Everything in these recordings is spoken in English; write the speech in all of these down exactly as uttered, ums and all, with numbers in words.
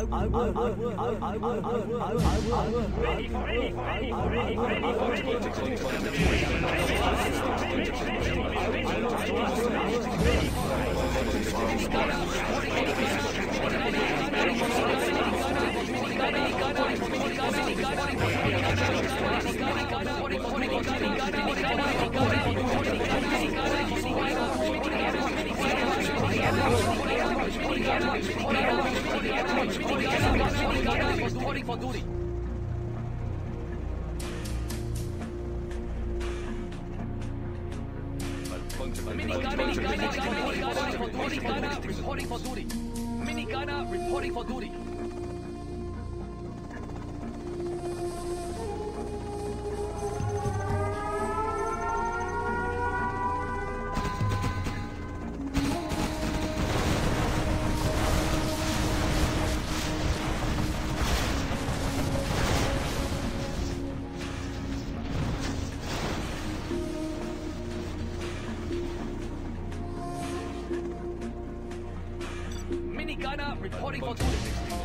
I will, I will, I will, I will, I will, I will, I will. Ready for, ready for, ready for, ready for, ready for, ready for, ready reporting for duty. Minigunner reporting for duty. Minigunner reporting for duty. Minigunner reporting for duty.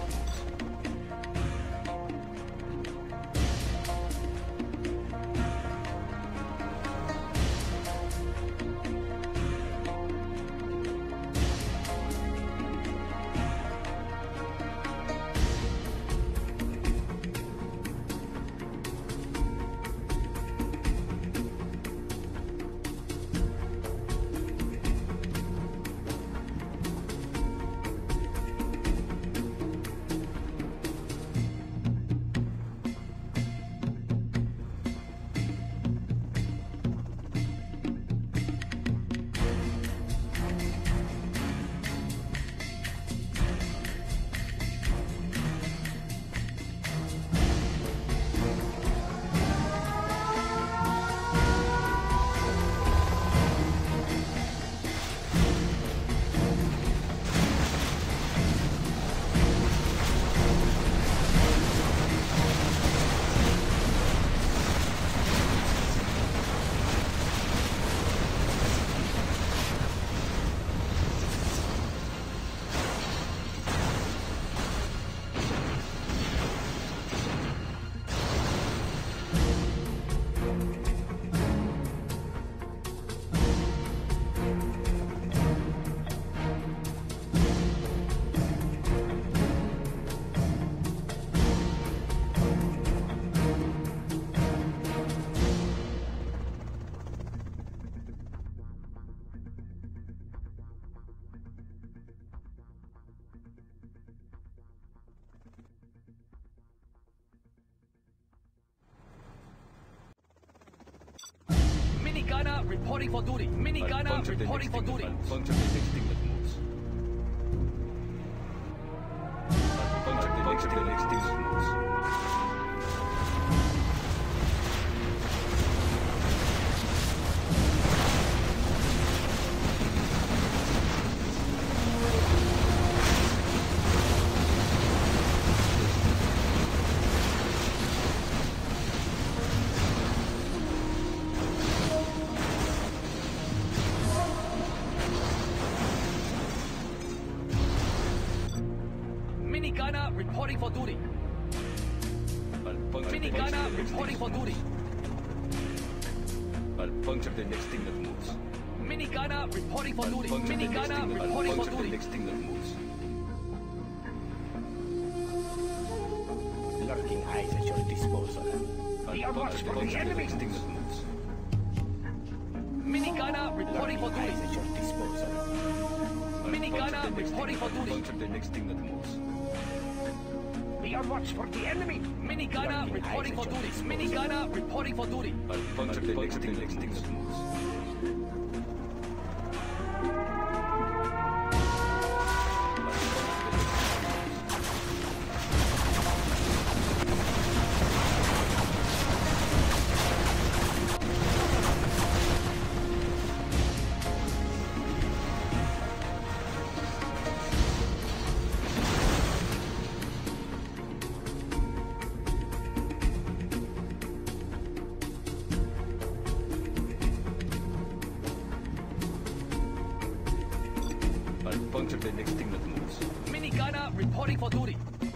Minigunner reporting for duty. Minigunner reporting for duty. Puncture the next thing that moves. Puncture the next thing that moves. Minigunner reporting for duty. Minigunner reporting for duty. I'll puncture the next thing that moves. Minigunner reporting for duty. Minigunner reporting for duty. The next thing that moves. Lurking eyes at your disposal. The watch for the enemy. Next thing that moves. Minigunner reporting for duty. Eyes at your disposal. Minigunner reporting for duty. Puncture the next thing that moves. Be on watch for the enemy. Minigunner reporting for duty. Minigunner reporting for duty. I'll puncture the next thing, next thing that moves. Puncture the next thing that moves. Minigunner reporting for duty.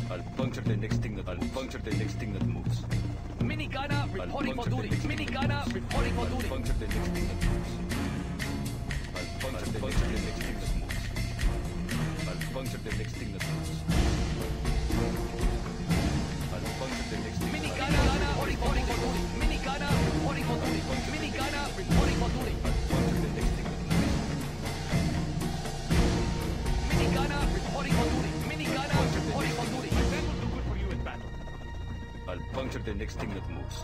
I'll puncture the next thing that I'll puncture the next thing that moves. Mini gunner reporting for duty. Mini gunner reporting for duty. Puncture the next thing that moves. I'll puncture the next thing that moves. I'll puncture the next thing that moves. I'll puncture the next thing. Mini gunner reporting for duty. Mini gunner reporting for duty. Mini gunner reporting for duty. I'll puncture the next thing that moves. Mini gunner reporting for duty. Mini gunner reporting for duty. My gun will do good for you in battle. I'll puncture the next thing that moves.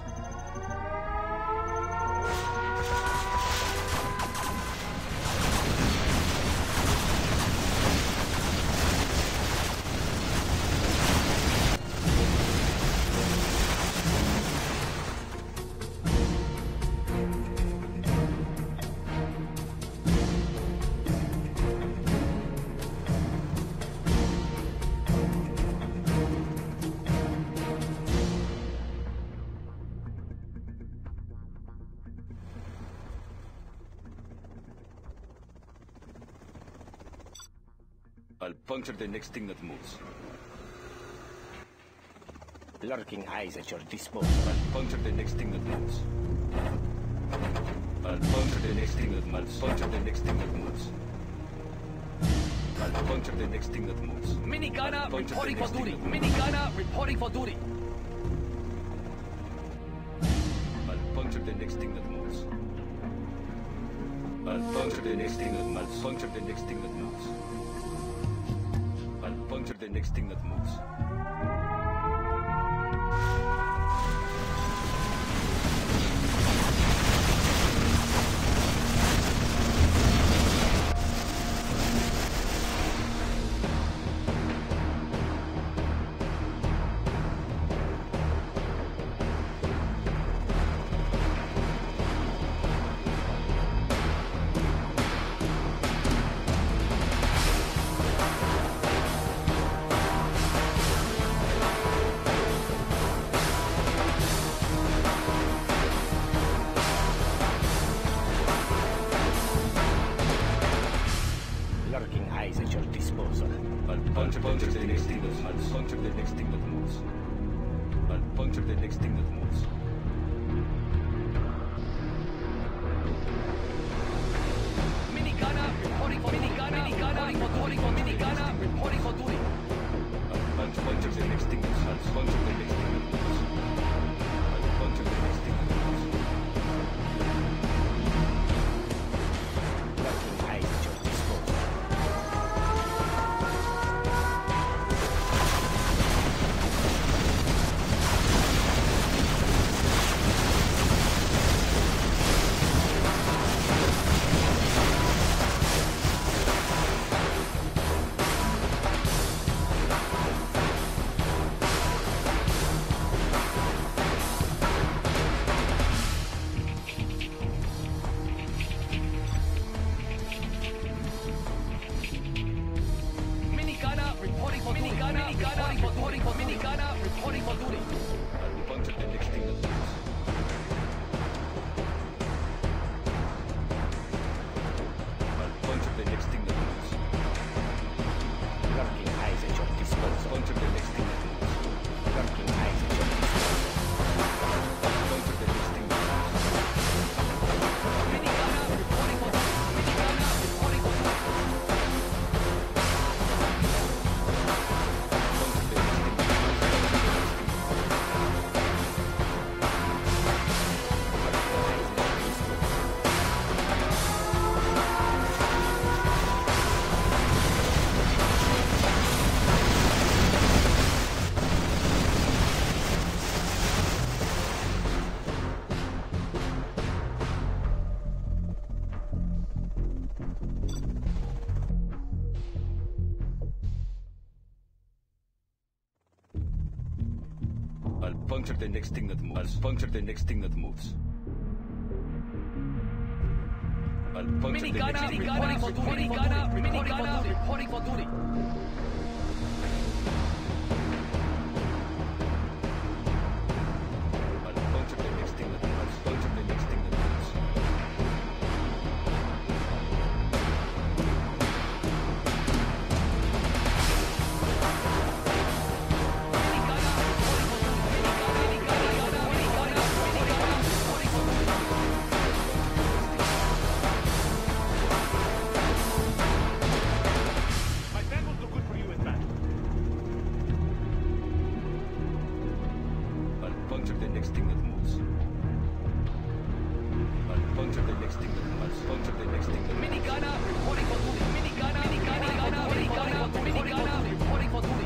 I'll puncture the next thing that moves. Lurking eyes at your disposal. I'll puncture the next thing that moves. I'll puncture the next thing that moves. Puncture the next thing that moves. I'll puncture the next thing that moves. Mini gunner Puncture the reporting for next thing duty. that Mini gunner reporting for duty. I'll puncture the next thing that moves. I'll puncture the next thing that moves. Puncture the next thing that moves. I'll puncture the next thing that moves. Lurking eyes at your disposal. I'll puncture, puncture the next thing that moves. I'll puncture the next thing that moves. I'll puncture the next thing that moves. Mini gunner reporting for mini gunner. Mini gunner reporting for mini gunner reporting for duty. I'll puncture, puncture the next thing that moves. I'll puncture the next thing that moves. I'll puncture the next thing that moves. Lurking eyes at your disposal. Mini gunner reporting for mini gunner. Mini gunner reporting for mini gunner reporting for duty. I'll puncture the next thing that moves. I'll puncture the next thing that moves. Lurking eyes at your disposal. Puncture the next thing that moves. Lurking eyes at your disposal. Puncture the next thing that moves. Mini gunner reporting for duty. Mini gunner reporting for duty. Puncture the next thing that I'll puncture the next thing that moves. I'll puncture the next thing that moves. I'll puncture Mini the next gunner thing that reporting for duty. Mini gunner mini gunner reporting for duty. I'll puncture the next thing that moves. I'll puncture the next thing that moves. puncture the next thing that moves. Puncture the next thing that moves. Minicana reporting for duty. Minicana, Minicana, Minicana, Minicana reporting for duty.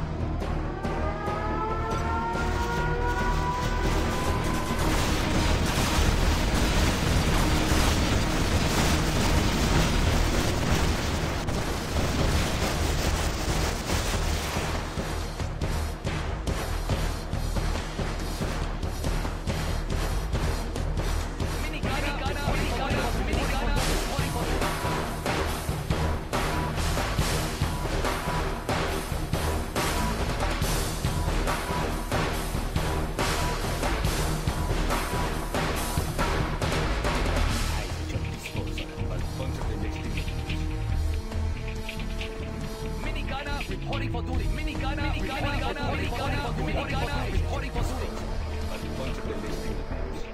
Reporting for duty. Minicana, Minicana, Minicana, Minicana, Minicana, reporting for duty. I'll puncture the next thing that moves.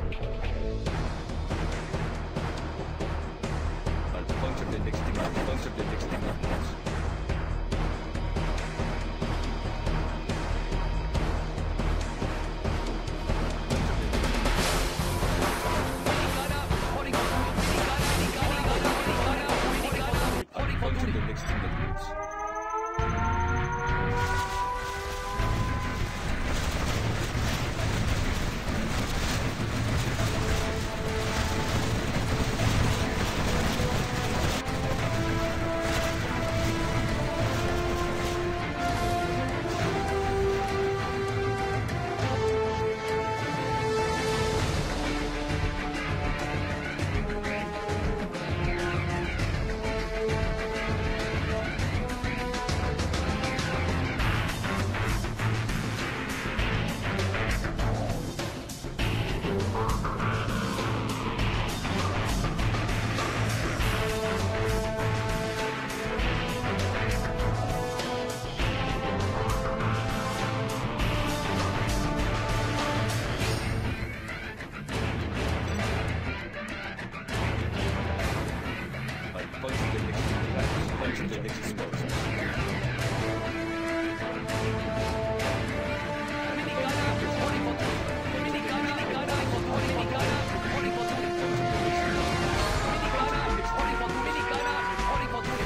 I'll puncture the next thing. I'll puncture the next thing that moves. Minicana, reporting for duty. Minicana, Minicana, Minicana, Minicana, reporting for Puncture duty. the next thing that moves. Puncture the next thing that moves. Minicana, reporting for duty. Minicana, Minicana, reporting for duty. Reporting for duty. Minicana, reporting for duty. Minicana, reporting for duty.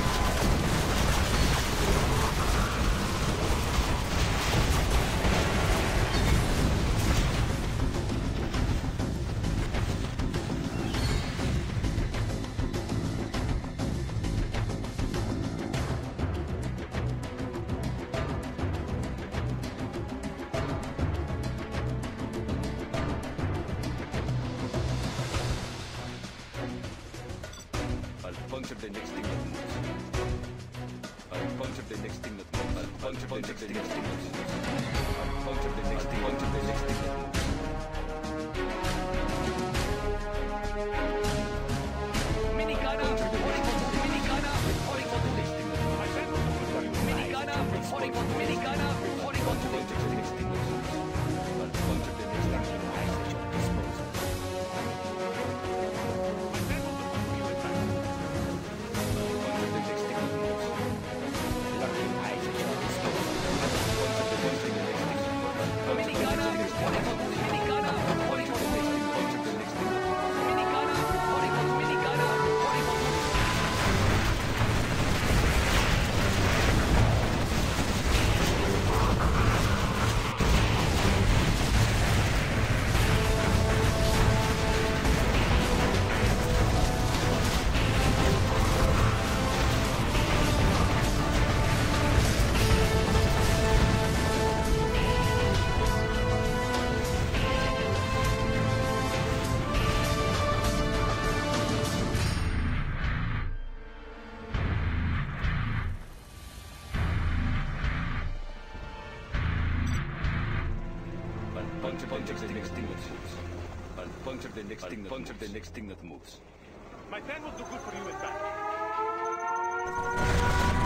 Puncture the next thing that moves. I'll puncture the next thing that moves. I'll puncture the next thing that moves. I'll puncture the next thing. Puncture the next thing that moves. Minicana, reporting for duty. Minicana, reporting for duty. Minicana, reporting for duty. Minicana, reporting for duty. Puncture the next thing that moves. I'll puncture the next thing that moves. Minicana, reporting for duty. Minicana, reporting for duty. Minicana, reporting for duty. Minicana, reporting for duty. Puncture, puncture the next thing that moves. I'll puncture the next thing that puncture the next thing that moves. My plan will do good for you and back.